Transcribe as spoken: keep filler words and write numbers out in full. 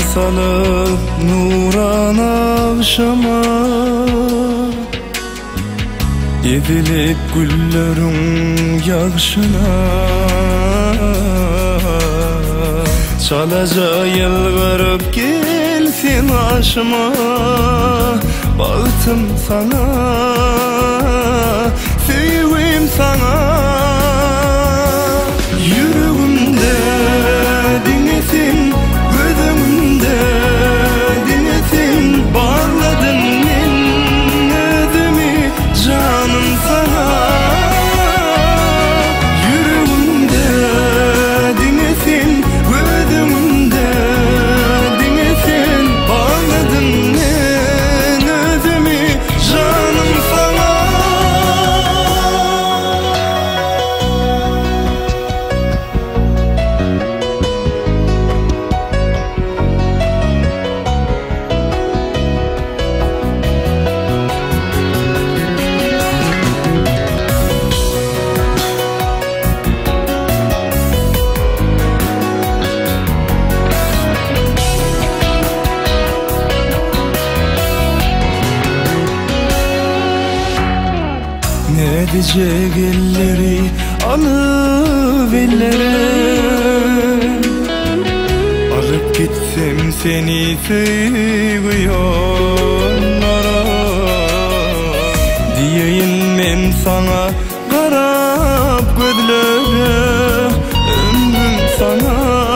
salıp nuran akşama, edilip güllerin yağışına. Çalaca yılgırıp gelsin aşıma, bağıtım sana, sevim sana. Yüreğimde dinlesin, gözümde dinlesin, bağladın men özümü canım sana. Yüreğimde dinlesin, gözümde dinlesin, bağladın men özümü canım sana. Ne diyecek elleri alıp ellere, alıp gitsem seni sevgi yollara. Diyeyim men sana karap gözlere, ömrüm sana.